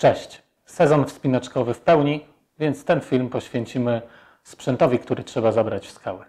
Cześć! Sezon wspinaczkowy w pełni, więc ten film poświęcimy sprzętowi, który trzeba zabrać w skały.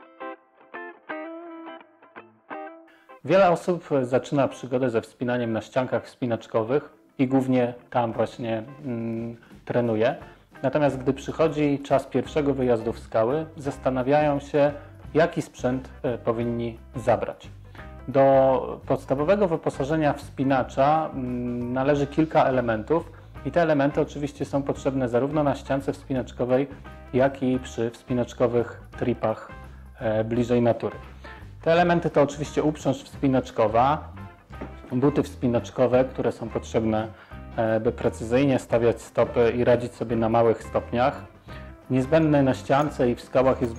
Wiele osób zaczyna przygodę ze wspinaniem na ściankach wspinaczkowych i głównie tam właśnie trenuje. Natomiast gdy przychodzi czas pierwszego wyjazdu w skały, zastanawiają się, jaki sprzęt powinni zabrać. Do podstawowego wyposażenia wspinacza należy kilka elementów i te elementy oczywiście są potrzebne zarówno na ściance wspinaczkowej, jak i przy wspinaczkowych tripach bliżej natury. Te elementy to oczywiście uprząż wspinaczkowa, buty wspinaczkowe, które są potrzebne, by precyzyjnie stawiać stopy i radzić sobie na małych stopniach. Niezbędny na ściance i w skałach jest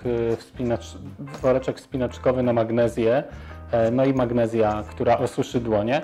woreczek wspinaczkowy na magnezję, no i magnezja, która osuszy dłonie,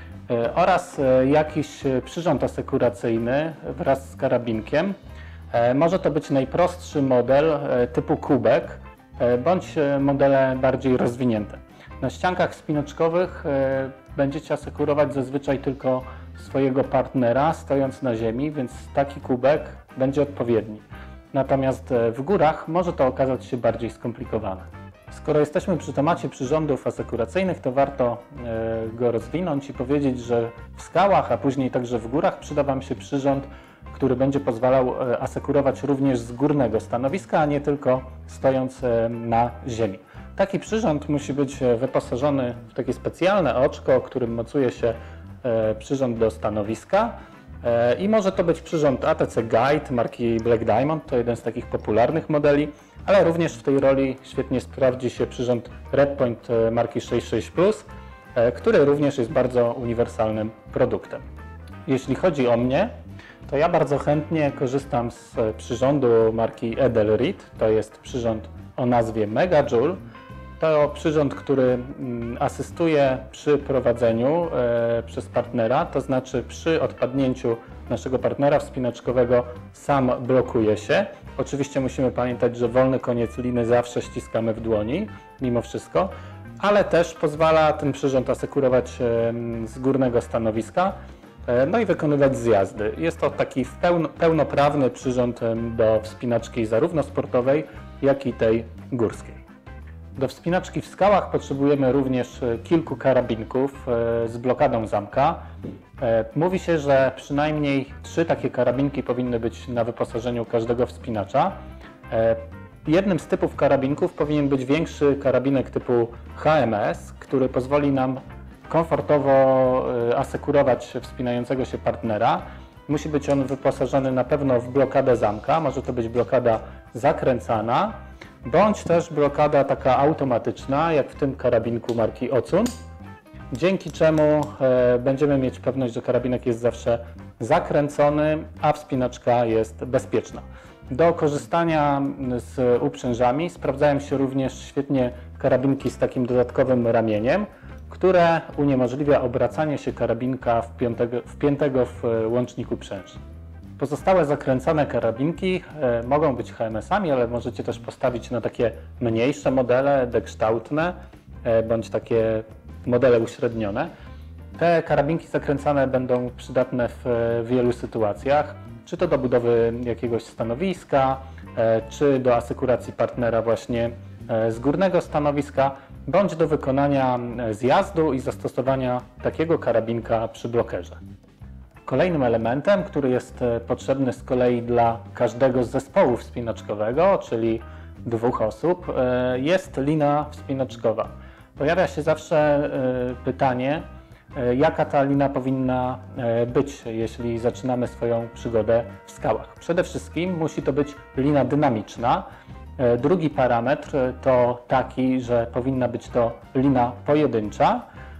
oraz jakiś przyrząd asekuracyjny wraz z karabinkiem. Może to być najprostszy model typu kubek, bądź modele bardziej rozwinięte. Na ściankach wspinaczkowych będziecie asekurować zazwyczaj tylko swojego partnera, stojąc na ziemi, więc taki kubek będzie odpowiedni. Natomiast w górach może to okazać się bardziej skomplikowane. Skoro jesteśmy przy temacie przyrządów asekuracyjnych, to warto go rozwinąć i powiedzieć, że w skałach, a później także w górach przyda Wam się przyrząd, który będzie pozwalał asekurować również z górnego stanowiska, a nie tylko stojąc na ziemi. Taki przyrząd musi być wyposażony w takie specjalne oczko, którym mocuje się przyrząd do stanowiska. I może to być przyrząd ATC Guide marki Black Diamond, to jeden z takich popularnych modeli, ale również w tej roli świetnie sprawdzi się przyrząd Redpoint marki 66 Plus, który również jest bardzo uniwersalnym produktem. Jeśli chodzi o mnie, to ja bardzo chętnie korzystam z przyrządu marki Edelrid. To jest przyrząd o nazwie Megajoule. To przyrząd, który asystuje przy prowadzeniu przez partnera, to znaczy przy odpadnięciu naszego partnera wspinaczkowego sam blokuje się. Oczywiście musimy pamiętać, że wolny koniec liny zawsze ściskamy w dłoni, mimo wszystko, ale też pozwala ten przyrząd asekurować z górnego stanowiska, no i wykonywać zjazdy. Jest to taki pełnoprawny przyrząd do wspinaczki zarówno sportowej, jak i tej górskiej. Do wspinaczki w skałach potrzebujemy również kilku karabinków z blokadą zamka. Mówi się, że przynajmniej 3 takie karabinki powinny być na wyposażeniu każdego wspinacza. Jednym z typów karabinków powinien być większy karabinek typu HMS, który pozwoli nam komfortowo asekurować wspinającego się partnera. Musi być on wyposażony na pewno w blokadę zamka, może to być blokada zakręcana, bądź też blokada taka automatyczna, jak w tym karabinku marki Ocun, dzięki czemu będziemy mieć pewność, że karabinek jest zawsze zakręcony, a wspinaczka jest bezpieczna. Do korzystania z uprzężami sprawdzają się również świetnie karabinki z takim dodatkowym ramieniem, które uniemożliwia obracanie się karabinka wpiętego w łącznik uprzężny. Pozostałe zakręcane karabinki mogą być HMS-ami, ale możecie też postawić na takie mniejsze modele, dekształtne, bądź takie modele uśrednione. Te karabinki zakręcane będą przydatne w wielu sytuacjach, czy to do budowy jakiegoś stanowiska, czy do asekuracji partnera właśnie z górnego stanowiska, bądź do wykonania zjazdu i zastosowania takiego karabinka przy blokerze. Kolejnym elementem, który jest potrzebny z kolei dla każdego z zespołu wspinaczkowego, czyli 2 osób, jest lina wspinaczkowa. Pojawia się zawsze pytanie, jaka ta lina powinna być, jeśli zaczynamy swoją przygodę w skałach. Przede wszystkim musi to być lina dynamiczna. Drugi parametr to taki, że powinna być to lina pojedyncza.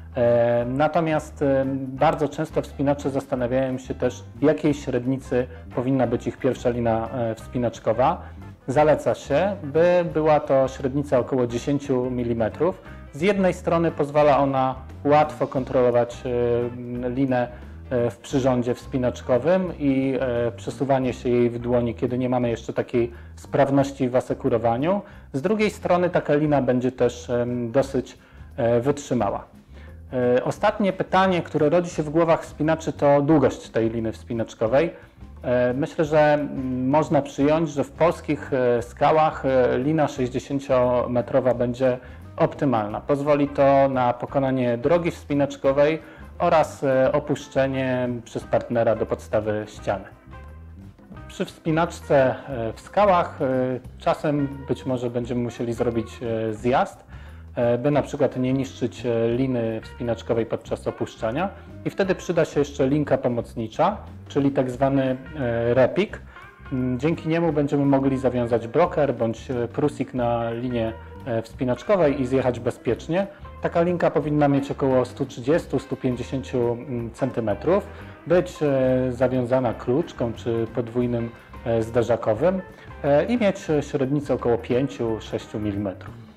Natomiast bardzo często wspinacze zastanawiają się też, jakiej średnicy powinna być ich pierwsza lina wspinaczkowa. Zaleca się, by była to średnica około 10 mm. Z jednej strony pozwala ona łatwo kontrolować linę w przyrządzie wspinaczkowym i przesuwanie się jej w dłoni, kiedy nie mamy jeszcze takiej sprawności w asekurowaniu. Z drugiej strony taka lina będzie też dosyć wytrzymała. Ostatnie pytanie, które rodzi się w głowach wspinaczy, to długość tej liny wspinaczkowej. Myślę, że można przyjąć, że w polskich skałach lina 60-metrowa będzie optymalna. Pozwoli to na pokonanie drogi wspinaczkowej oraz opuszczenie przez partnera do podstawy ściany. Przy wspinaczce w skałach czasem być może będziemy musieli zrobić zjazd, by na przykład nie niszczyć liny wspinaczkowej podczas opuszczania i wtedy przyda się jeszcze linka pomocnicza, czyli tak zwany repik. Dzięki niemu będziemy mogli zawiązać bloker bądź prusik na linie wspinaczkowej i zjechać bezpiecznie. Taka linka powinna mieć około 130-150 cm, być zawiązana kluczką czy podwójnym zderzakowym i mieć średnicę około 5-6 mm.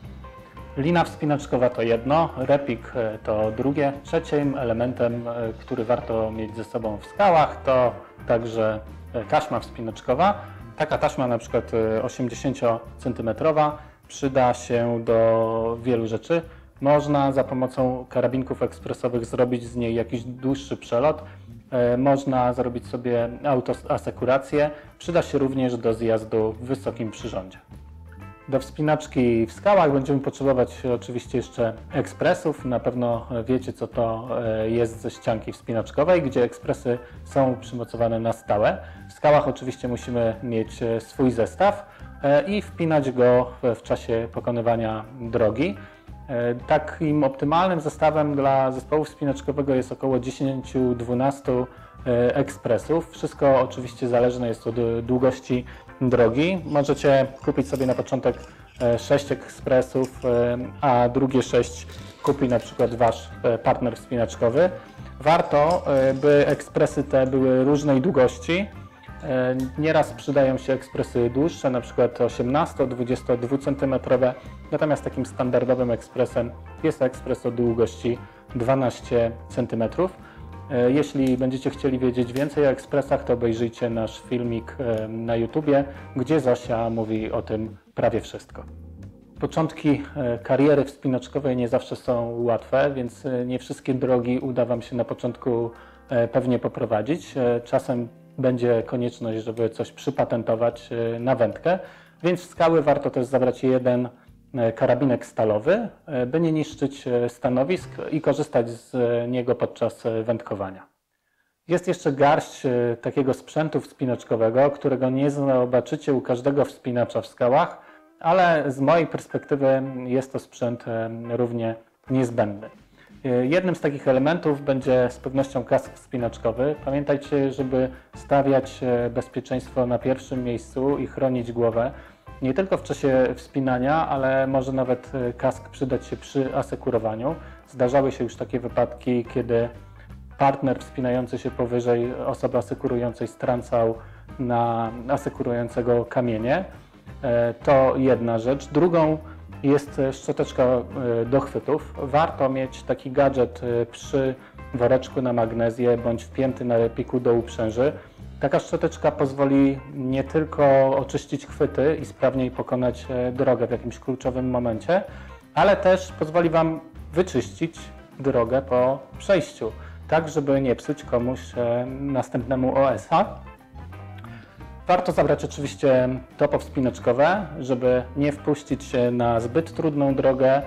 Lina wspinaczkowa to jedno, repik to drugie. Trzecim elementem, który warto mieć ze sobą w skałach, to także taśma wspinaczkowa. Taka taśma, na przykład 80 cm, przyda się do wielu rzeczy. Można za pomocą karabinków ekspresowych zrobić z niej jakiś dłuższy przelot. Można zrobić sobie autoasekurację. Przyda się również do zjazdu w wysokim przyrządzie. Do wspinaczki w skałach będziemy potrzebować oczywiście jeszcze ekspresów. Na pewno wiecie, co to jest ze ścianki wspinaczkowej, gdzie ekspresy są przymocowane na stałe. W skałach oczywiście musimy mieć swój zestaw i wpinać go w czasie pokonywania drogi. Takim optymalnym zestawem dla zespołu wspinaczkowego jest około 10-12 ekspresów. Wszystko oczywiście zależne jest od długości drogi. Możecie kupić sobie na początek 6 ekspresów, a drugie 6 kupi na przykład Wasz partner wspinaczkowy. Warto, by ekspresy te były różnej długości. Nieraz przydają się ekspresy dłuższe, na przykład 18-22 cm, natomiast takim standardowym ekspresem jest ekspres o długości 12 cm. Jeśli będziecie chcieli wiedzieć więcej o ekspresach, to obejrzyjcie nasz filmik na YouTubie, gdzie Zosia mówi o tym prawie wszystko. Początki kariery wspinaczkowej nie zawsze są łatwe, więc nie wszystkie drogi uda Wam się na początku pewnie poprowadzić. Czasem będzie konieczność, żeby coś przypatentować na wędkę, więc w skały warto też zabrać jeden karabinek stalowy, by nie niszczyć stanowisk i korzystać z niego podczas wędkowania. Jest jeszcze garść takiego sprzętu wspinaczkowego, którego nie zobaczycie u każdego wspinacza w skałach, ale z mojej perspektywy jest to sprzęt równie niezbędny. Jednym z takich elementów będzie z pewnością kask wspinaczkowy. Pamiętajcie, żeby stawiać bezpieczeństwo na pierwszym miejscu i chronić głowę. Nie tylko w czasie wspinania, ale może nawet kask przydać się przy asekurowaniu. Zdarzały się już takie wypadki, kiedy partner wspinający się powyżej osoby asekurującej strącał na asekurującego kamienie. To jedna rzecz. Drugą jest szczoteczka do chwytów. Warto mieć taki gadżet przy woreczku na magnezję bądź wpięty na repiku do uprzęży. Taka szczoteczka pozwoli nie tylko oczyścić chwyty i sprawniej pokonać drogę w jakimś kluczowym momencie, ale też pozwoli Wam wyczyścić drogę po przejściu, tak żeby nie psuć komuś następnemu OS-a. Warto zabrać oczywiście topo wspinaczkowe, żeby nie wpuścić się na zbyt trudną drogę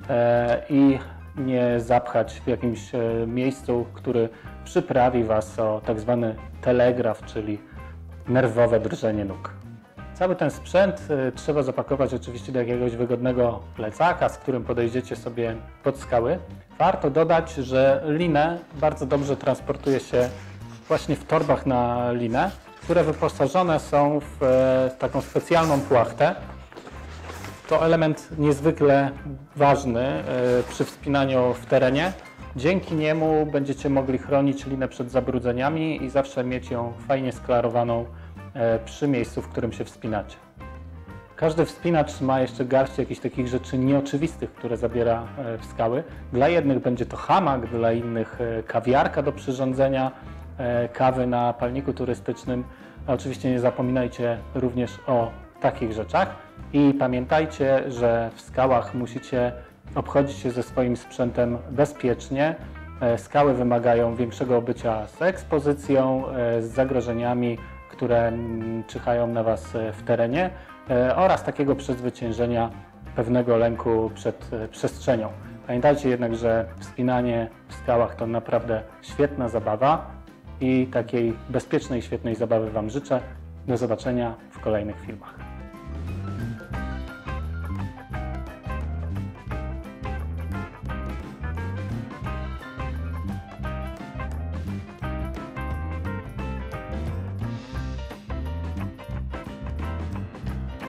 i nie zapchać w jakimś miejscu, który przyprawi Was o tak zwany telegraf, czyli nerwowe drżenie nóg. Cały ten sprzęt trzeba zapakować oczywiście do jakiegoś wygodnego plecaka, z którym podejdziecie sobie pod skały. Warto dodać, że linę bardzo dobrze transportuje się właśnie w torbach na linę, które wyposażone są w taką specjalną płachtę. To element niezwykle ważny przy wspinaniu w terenie. Dzięki niemu będziecie mogli chronić linę przed zabrudzeniami i zawsze mieć ją fajnie sklarowaną przy miejscu, w którym się wspinacie. Każdy wspinacz ma jeszcze garść jakichś takich rzeczy nieoczywistych, które zabiera w skały. Dla jednych będzie to hamak, dla innych kawiarka do przyrządzenia kawy na palniku turystycznym. A oczywiście nie zapominajcie również o takich rzeczach i pamiętajcie, że w skałach musicie obchodzić się ze swoim sprzętem bezpiecznie. Skały wymagają większego obycia z ekspozycją, z zagrożeniami, które czyhają na Was w terenie oraz takiego przezwyciężenia pewnego lęku przed przestrzenią. Pamiętajcie jednak, że wspinanie w skałach to naprawdę świetna zabawa i takiej bezpiecznej, świetnej zabawy Wam życzę. Do zobaczenia w kolejnych filmach.